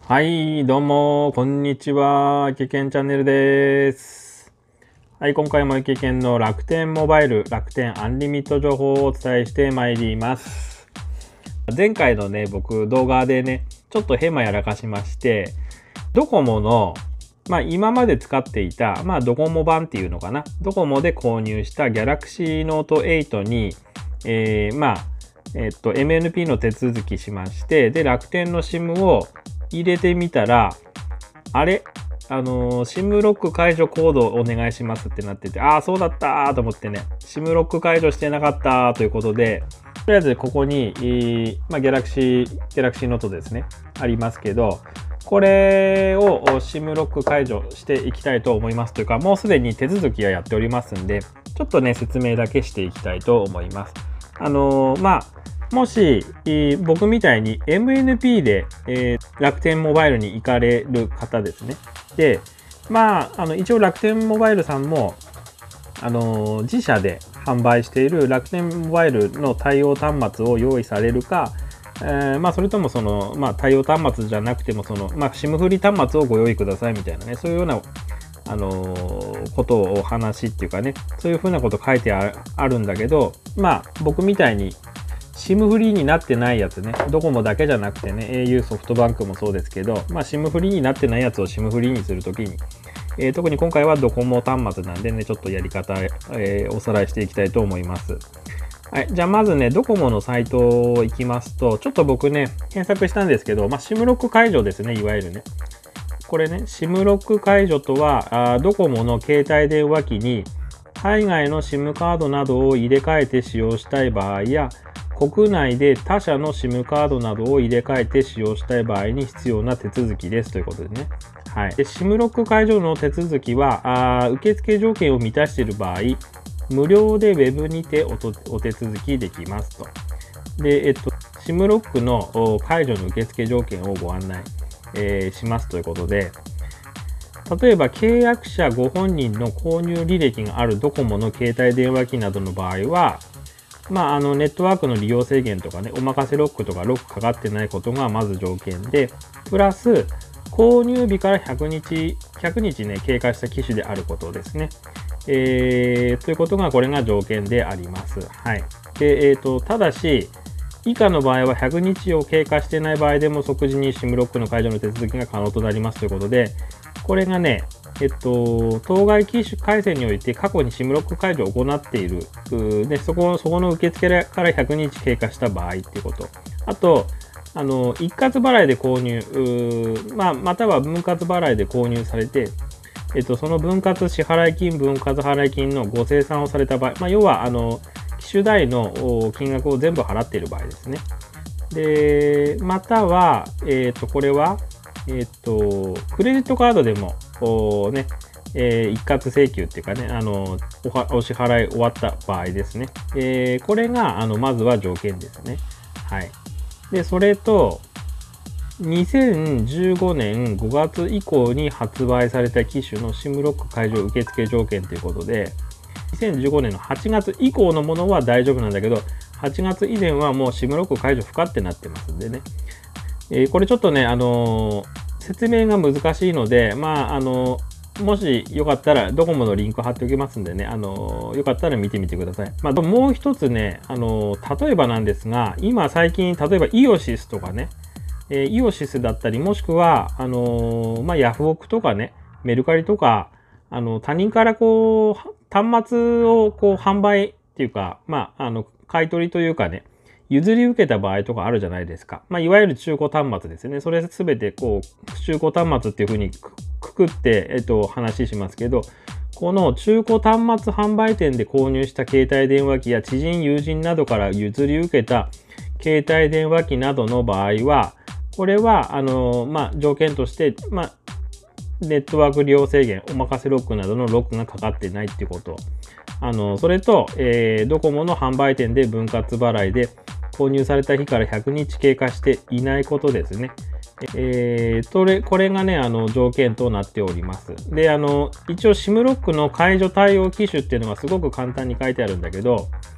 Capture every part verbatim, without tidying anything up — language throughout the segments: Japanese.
はい、どうも、こんにちは。いけけんチャンネルです。はい、今回もいけけんの楽天モバイル、楽天アンリミット情報をお伝えしてまいります。前回のね、僕動画でね、ちょっとヘマやらかしまして、ドコモの、まあ今まで使っていた、まあドコモ版っていうのかな、ドコモで購入した Galaxy Note エイトに、えー、まあ、えっと、エムエヌピー の手続きしまして、で、楽天の SIM を入れてみたら、あれあのー、SIM ロック解除コードお願いしますってなってて、ああ、そうだったーと思ってね、SIM ロック解除してなかったということで、とりあえずここに、えー、まあ、Galaxy、Galaxy Note ですね、ありますけど、これを SIM ロック解除していきたいと思いますというか、もうすでに手続きはやっておりますんで、ちょっとね、説明だけしていきたいと思います。あのー、まあ、もし、えー、僕みたいに エムエヌピー で、えー、楽天モバイルに行かれる方ですね。で、まあ、あの一応楽天モバイルさんも、あのー、自社で販売している楽天モバイルの対応端末を用意されるか、えー、まあそれともその、まあ、対応端末じゃなくてもその、まあ、SIM フリー端末をご用意くださいみたいなね、そういうようなあのー、ことをお話っていうかね、そういうふうなこと書いてあるんだけど、まあ僕みたいにSIM フリーになってないやつね、ドコモだけじゃなくてね、au ソフトバンクもそうですけど、まあ SIM フリーになってないやつを SIM フリーにするときに、えー、特に今回はドコモ端末なんでね、ちょっとやり方、えー、おさらいしていきたいと思います。はい、じゃあまずね、ドコモのサイト行きますと、ちょっと僕ね、検索したんですけど、まあ SIM ロック解除ですね、いわゆるね。これね、SIM ロック解除とは、あドコモの携帯電話機に海外の SIM カードなどを入れ替えて使用したい場合や、国内で他社の SIM カードなどを入れ替えて使用したい場合に必要な手続きですということですね。はい。で、SIM ロック解除の手続きは、あ受付条件を満たしている場合、無料で Web にておとお手続きできますと。で、えっと、SIM ロックの解除の受付条件をご案内、えー、しますということで、例えば契約者ご本人の購入履歴があるドコモの携帯電話機などの場合は、まあ、あのネットワークの利用制限とかね、おまかせロックとかロックかかってないことがまず条件で、プラス購入日からひゃくにち、ひゃくにちね、経過した機種であることですね。えー、ということが、これが条件であります。はい。で、えっと、ただし、以下の場合はひゃくにちを経過していない場合でも即時に SIM ロックの解除の手続きが可能となりますということで、これがね、えっと、当該機種回線において過去に SIM ロック解除を行っている。で、そこ、そこの受付からひゃくにち経過した場合っていうこと。あと、あの、一括払いで購入、まあ、または分割払いで購入されて、えっと、その分割支払金、分割払金のご精算をされた場合、まあ、要は、あの、機種代の金額を全部払っている場合ですね。で、または、えっと、これは、えっと、クレジットカードでも、ね、えー、一括請求っていうかね、あの、お, お支払い終わった場合ですね。えー、これが、あの、まずは条件ですね。はい。で、それと、にせんじゅうごねんごがつ以降に発売された機種の SIM ロック解除受付条件ということで、にせんじゅうごねんのはちがつ以降のものは大丈夫なんだけど、はちがつ以前はもう SIM ロック解除不可ってなってますんでね。えー、これちょっとね、あのー、説明が難しいので、まあ、あのー、もしよかったら、ドコモのリンク貼っておきますんでね、あのー、よかったら見てみてください。まあ、もう一つね、あの例えばなんですが、今最近、例えばイオシスとかね、えイオシスだったり、もしくは、あのまあ、ヤフオクとかね、メルカリとか、あの、他人からこう、端末をこう、販売っていうか、まあ、あの、買い取りというかね、譲り受けた場合とかあるじゃないですか。まあ、いわゆる中古端末ですね。それすべてこう、中古端末っていうふうにくくって、えっと、話しますけど、この中古端末販売店で購入した携帯電話機や知人、友人などから譲り受けた携帯電話機などの場合は、これは、あの、まあ、条件として、まあ、ネットワーク利用制限、おまかせロックなどのロックがかかってないっていうこと。あの、それと、えー、ドコモの販売店で分割払いで購入された日からひゃくにち経過していないことですね。えー、これ、これがね、あの、条件となっております。で、あの、一応 SIM ロックの解除対応機種っていうのがすごく簡単に書いてあるんだけど、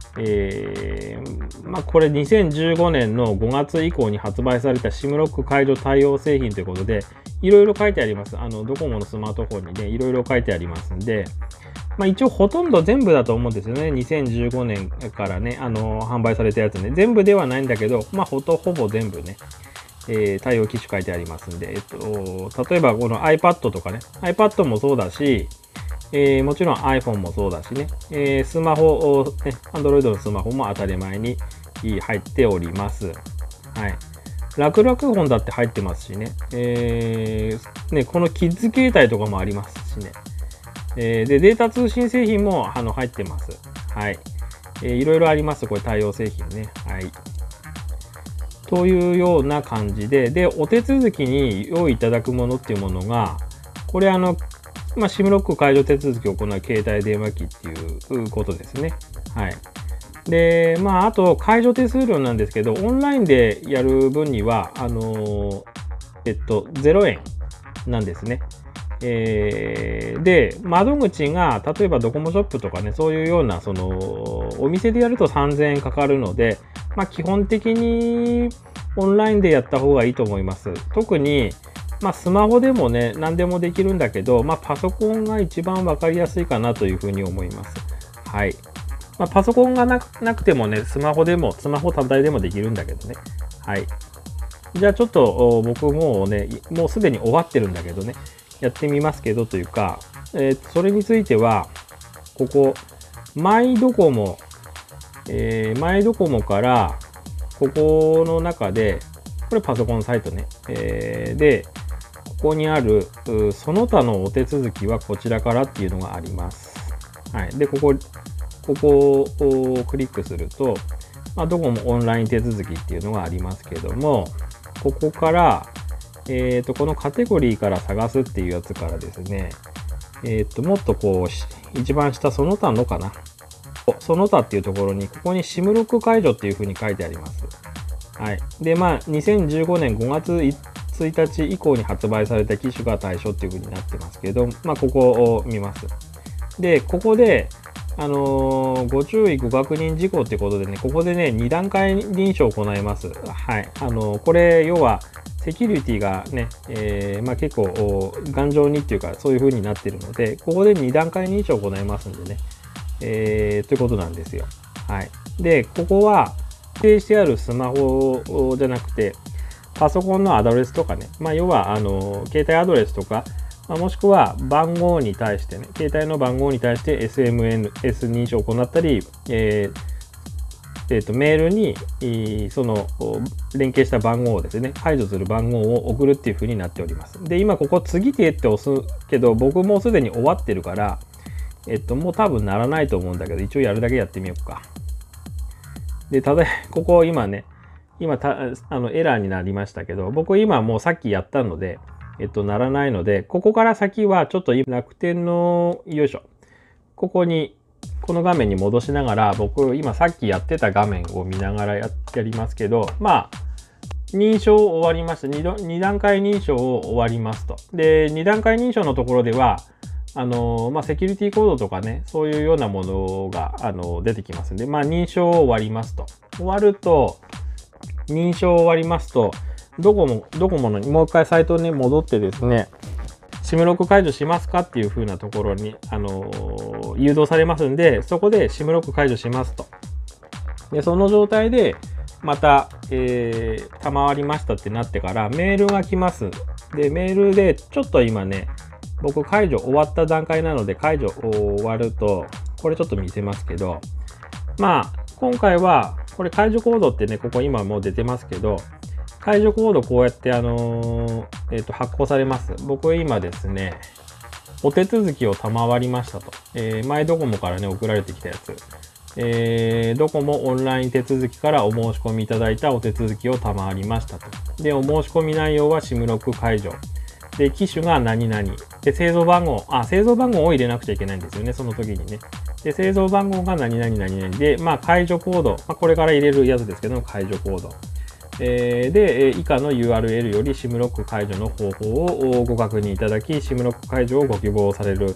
えー、まあこれにせんじゅうごねんのごがつ以降に発売された SIM ロック解除対応製品ということで、いろいろ書いてあります。あの、ドコモのスマートフォンにね、いろいろ書いてありますんで、まあ一応ほとんど全部だと思うんですよね。にせんじゅうごねんからね、あの、販売されたやつね。全部ではないんだけど、まあほとほぼ全部ね、えー、対応機種書いてありますんで、えっと、例えばこの iPad とかね、iPad もそうだし、えー、もちろん iPhone もそうだしね、えー、スマホ、ね、Android のスマホも当たり前に入っております。はい。楽々本だって入ってますしね、えー、ね、このキッズ携帯とかもありますしね、えー、で、データ通信製品もあの入ってます。はい。えー、いろいろあります、これ対応製品ね。はい。というような感じで、で、お手続きに用意いただくものっていうものが、これあの、まあ、SIM ロック解除手続きを行う携帯電話機っていうことですね。はい。で、まあ、あと、解除手数料なんですけど、オンラインでやる分には、あの、えっと、ゼロえんなんですね。えー、で、窓口が、例えばドコモショップとかね、そういうような、その、お店でやるとさんぜんえんかかるので、まあ、基本的にオンラインでやった方がいいと思います。特に、まあ、スマホでもね、何でもできるんだけど、まあ、パソコンが一番わかりやすいかなというふうに思います。はい。まあ、パソコンがなく、なくてもね、スマホでも、スマホ単体でもできるんだけどね。はい。じゃあちょっと僕もうね、もうすでに終わってるんだけどね、やってみますけどというか、えー、それについては、ここ、マイドコモ、えー、マイドコモから、ここの中で、これパソコンサイトね。えー、で、ここにある、その他のお手続きはこちらからっていうのがあります。はい。で、ここ、ここをクリックすると、まあ、どこもオンライン手続きっていうのがありますけども、ここから、えっと、このカテゴリーから探すっていうやつからですね、えっと、もっとこう、一番下、その他のかな。その他っていうところに、ここに SIM ロック解除っていうふうに書いてあります。はい。で、まあ、にせんじゅうごねんごがつついたち以降に発売された機種が対象っていうふうになってますけど、まあ、ここを見ます。で、ここで、あのー、ご注意ご確認事項ってことでね、ここでね、に段階認証を行います。はい。あのー、これ、要は、セキュリティがね、えー、まあ結構、頑丈にっていうか、そういう風になってるので、ここでに段階認証を行いますんでね、えー、ということなんですよ。はい。で、ここは、指定してあるスマホじゃなくて、パソコンのアドレスとかね、まあ要は、あのー、携帯アドレスとか、まあ、もしくは番号に対してね、携帯の番号に対して エスエムエス 認証を行ったり、えーえー、とメールにその連携した番号をですね、解除する番号を送るっていう風になっております。で、今ここ次でって押すけど、僕もうすでに終わってるから、えっと、もう多分ならないと思うんだけど、一応やるだけやってみようか。で、ただ、ここ今ね、今たあのエラーになりましたけど、僕今もうさっきやったので、えっと、ならないので、ここから先はちょっと楽天の、よいしょ。ここに、この画面に戻しながら、僕、今さっきやってた画面を見ながら や, やりますけど、まあ、認証終わりました。2, 2段階認証を終わりますと。で、に段階認証のところでは、あの、まあ、セキュリティコードとかね、そういうようなものが、あの、出てきますんで、まあ、認証終わりますと。終わると、認証終わりますと、ドコモ、ドコモのもう一回サイトに戻ってですね、SIM ロック解除しますかっていう風なところに、あのー、誘導されますんで、そこで SIM ロック解除しますと。で、その状態で、また、えー、賜りましたってなってからメールが来ます。で、メールで、ちょっと今ね、僕解除終わった段階なので、解除終わると、これちょっと見せますけど、まあ、今回は、これ解除コードってね、ここ今もう出てますけど、解除コードこうやってあのー、えっと発行されます。僕今ですね、お手続きを賜りましたと。えー、前ドコモからね、送られてきたやつ。えー、ドコモオンライン手続きからお申し込みいただいたお手続きを賜りましたと。で、お申し込み内容は SIM ロック解除。で、機種が何々。で、製造番号。あ、製造番号を入れなくちゃいけないんですよね、その時にね。で、製造番号が何々何々で、まあ、解除コード。まあ、これから入れるやつですけども、解除コード。えー、で、以下の ユーアールエル より SIM ロック解除の方法をご確認いただき、SIM ロック解除をご希望される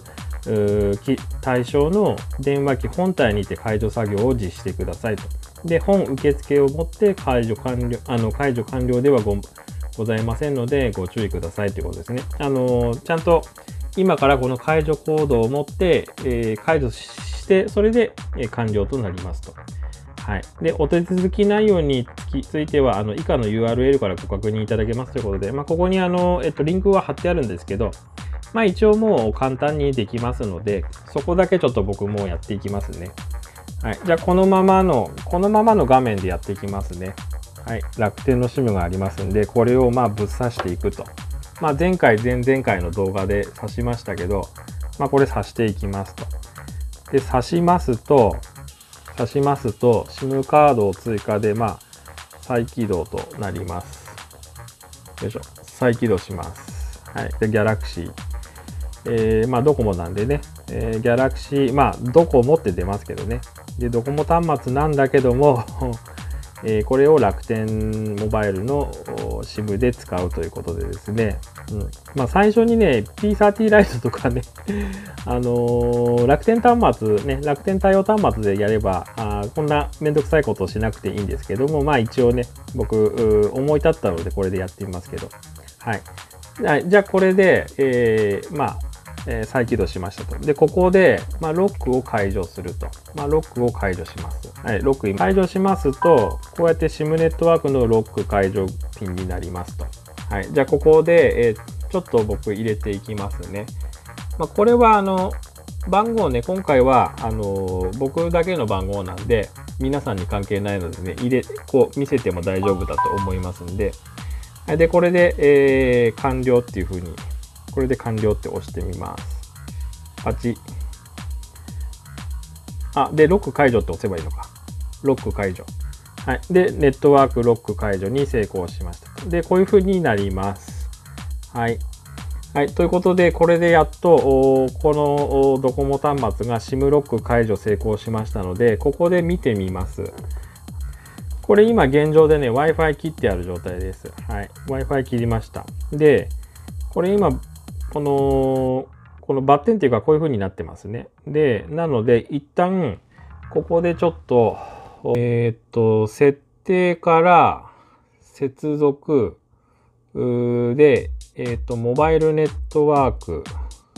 対象の電話機本体にて解除作業を実施してくださいと。で、本受付をもって解除完了、あの解除完了では ご, ございませんのでご注意くださいということですね。あのちゃんと今からこの解除コードを持って、えー、解除して、それで完了となりますと。はい。で、お手続き内容については、あの以下の ユーアールエル からご確認いただけますということで、まあ、ここにあの、えっと、リンクは貼ってあるんですけど、まあ、一応もう簡単にできますので、そこだけちょっと僕もやっていきますね。はい。じゃあ、このままの、このままの画面でやっていきますね。はい。楽天の SIM がありますんで、これをまあ、ぶっ刺していくと。まあ、前回、前々回の動画で刺しましたけど、まあ、これ刺していきますと。で、刺しますと、刺しますと、SIM カードを追加で、まあ、再起動となります。よいしょ。再起動します。はい。で、Galaxy。えー、まあ、ドコモなんでね、えー、Galaxy、まあ、ドコモって出ますけどね。で、ドコモ端末なんだけども、えー、これを楽天モバイルの SIM で使うということでですね、うん、まあ最初にね ピーサーティー ライトとかねあのー、楽天端末ね楽天対応端末でやればあこんなめんどくさいことをしなくていいんですけども、まあ一応ね僕思い立ったのでこれでやってみますけど、はい、はい、じゃあこれで、えー、まあえー、再起動しましたと。で、ここで、まあ、ロックを解除すると。まあ、ロックを解除します。はい、ロック解除しますと、こうやって SIM ネットワークのロック解除ピンになりますと。はい、じゃあここで、えー、ちょっと僕入れていきますね。まあ、これは、あの、番号ね、今回は、あのー、僕だけの番号なんで、皆さんに関係ないのでね、入れ、こう見せても大丈夫だと思いますんで、はい、で、これで、えー、完了っていう風に、これで完了って押してみます。パチ。あ、で、ロック解除って押せばいいのか。ロック解除。はい。で、ネットワークロック解除に成功しました。で、こういう風になります。はい。はい。ということで、これでやっと、このドコモ端末が SIM ロック解除成功しましたので、ここで見てみます。これ今現状でね、Wi-Fi 切ってある状態です。はい。Wi-Fi 切りました。で、これ今、この、このバッテンっていうかこういう風になってますね。で、なので一旦ここでちょっと、えっと、設定から接続で、えっと、モバイルネットワーク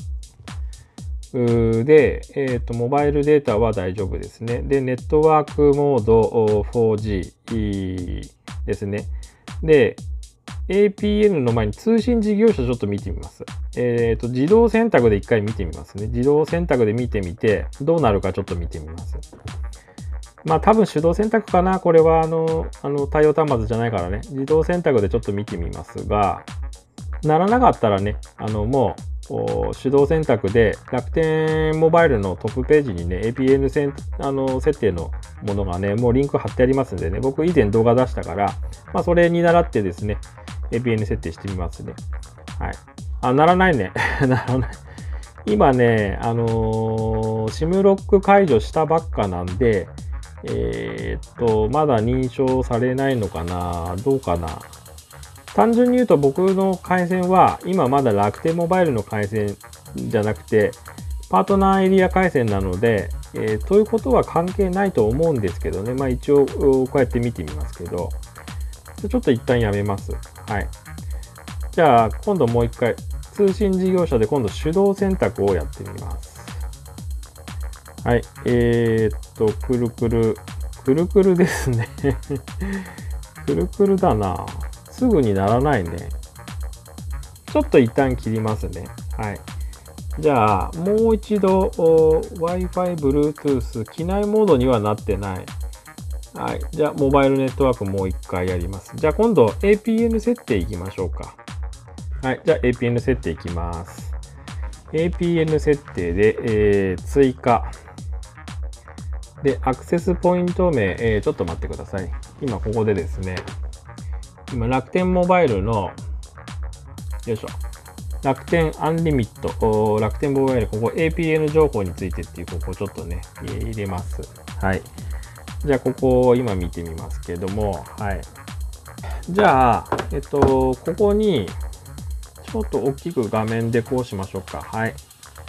で、えっと、モバイルデータは大丈夫ですね。で、ネットワークモード フォージー ですね。で、エーピーエヌ の前に通信事業者ちょっと見てみます。えっと、自動選択で一回見てみますね。自動選択で見てみて、どうなるかちょっと見てみます。まあ多分手動選択かな。これはあの、あの対応端末じゃないからね。自動選択でちょっと見てみますが、ならなかったらね、あのもう手動選択で楽天モバイルのトップページにね、エーピーエヌ せんあの設定のものがね、もうリンク貼ってありますんでね、僕以前動画出したから、まあそれに倣ってですね、エーピーエヌ 設定してみますね。はい。あ、ならないね。ならない。今ね、あのー、SIM ロック解除したばっかなんで、えー、っと、まだ認証されないのかな？どうかな？単純に言うと僕の回線は、今まだ楽天モバイルの回線じゃなくて、パートナーエリア回線なので、えー、ということは関係ないと思うんですけどね。まあ一応、こうやって見てみますけど、ちょっと一旦やめます。はい。じゃあ、今度もう一回、通信事業者で今度手動選択をやってみます。はい。えー、っと、くるくる、くるくるですね。くるくるだな。すぐにならないね。ちょっと一旦切りますね。はい。じゃあ、もう一度、Wi-Fi、Bluetooth、機内モードにはなってない。はい。じゃあ、モバイルネットワークもう一回やります。じゃあ、今度 エーピーエヌ 設定いきましょうか。はい。じゃあ、エーピーエヌ 設定いきます。エーピーエヌ 設定で、えー、追加。で、アクセスポイント名、えー、ちょっと待ってください。今、ここでですね、今、楽天モバイルの、よいしょ。楽天アンリミット、楽天モバイル、ここ エーピーエヌ 情報についてっていう、ここちょっとね、入れます。はい。じゃあ、ここを今見てみますけども、はい。じゃあ、えっと、ここに、ちょっと大きく画面でこうしましょうか。はい。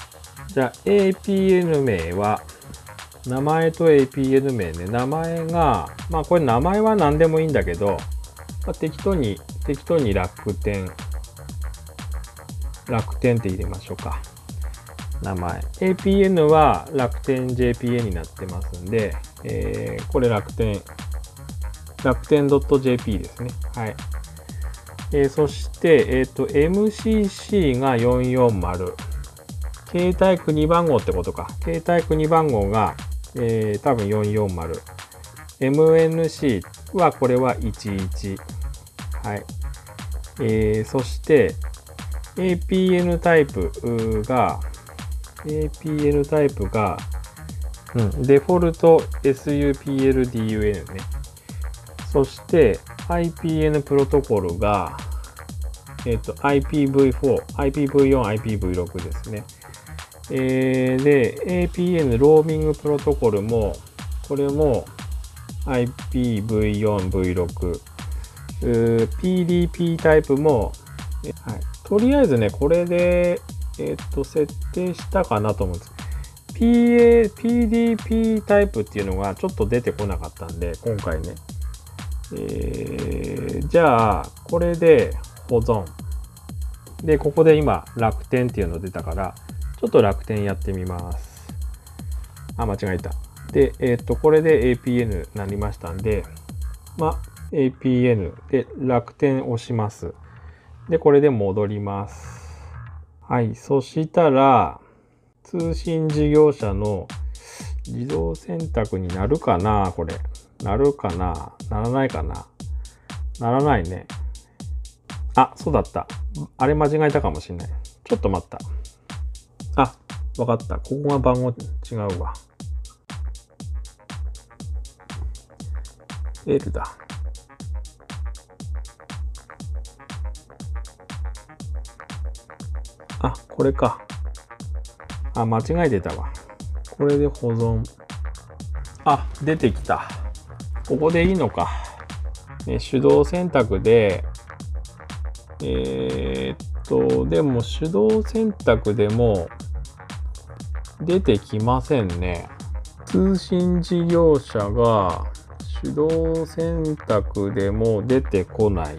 じゃあ エーピーエヌ 名は、名前と エーピーエヌ 名ね。名前が、まあこれ名前は何でもいいんだけど、まあ、適当に、適当に楽天、楽天って入れましょうか。名前。エーピーエヌ は楽天 ジェーピーエー になってますんで、えー、これ楽天、楽天 .jp ですね。はい。えー、そして、えっと、エムシーシー がよんよんまる。携帯国番号ってことか。携帯国番号が、えー、多分よんよんまる。エムエヌシー はこれはいちいち。はい。えー、そして、エーピーエヌ タイプが、エーピーエヌ タイプが、うん、デフォルト エスユーピーエルディーユーエヌ ね。そして、アイピーエヌ プロトコルが、えっと、アイピーブイフォー、アイピーブイフォー、アイピーブイシックス ですね。えー、で、エーピーエヌ ローミングプロトコルも、これも アイピーブイフォー、ブイシックス、ピーディーピー タイプも、はい、とりあえずね、これで、えっと、設定したかなと思うんです。ピーエー、ピーディーピー タイプっていうのがちょっと出てこなかったんで、今回ね。えー、じゃあ、これで保存。で、ここで今、楽天っていうの出たから、ちょっと楽天やってみます。あ、間違えた。で、えっと、これで エーピーエヌ になりましたんで、まあ、エーピーエヌ で楽天押します。で、これで戻ります。はい。そしたら、通信事業者の自動選択になるかなこれ。なるかなならないかなならないね。あ、そうだった。あれ間違えたかもしれない。ちょっと待った。あ、わかった。ここが番号違うわ。L だ。あ、これか。あ、間違えてたわ。これで保存。あ、出てきた。ここでいいのか。ね、手動選択で、えー、っと、でも手動選択でも出てきませんね。通信事業者が手動選択でも出てこない。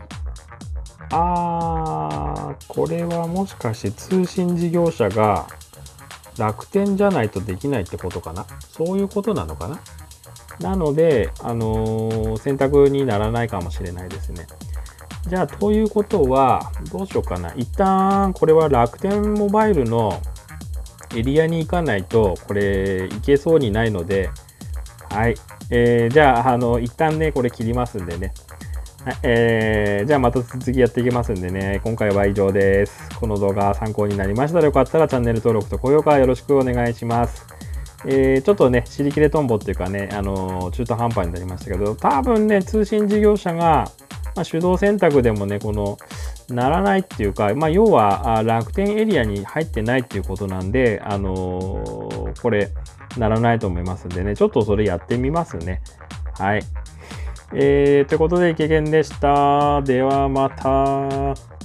あー、これはもしかして通信事業者が楽天じゃないとできないってことかな。そういうことなのかな。なので、あのー、選択にならないかもしれないですね。じゃあ、ということは、どうしようかな。一旦、これは楽天モバイルのエリアに行かないと、これ、いけそうにないので、はい。えー、じゃあ、あの、一旦ね、これ切りますんでね。はい、えー、じゃあまた続きやっていきますんでね、今回は以上です。この動画参考になりましたらよかったらチャンネル登録と高評価よろしくお願いします。えー、ちょっとね、尻切れトンボっていうかね、あのー、中途半端になりましたけど、多分ね、通信事業者が、まあ、手動選択でもね、この、ならないっていうか、まあ、要は楽天エリアに入ってないっていうことなんで、あのー、これ、ならないと思いますんでね、ちょっとそれやってみますね。はい。えー、ということで、いけけんでした。ではまた。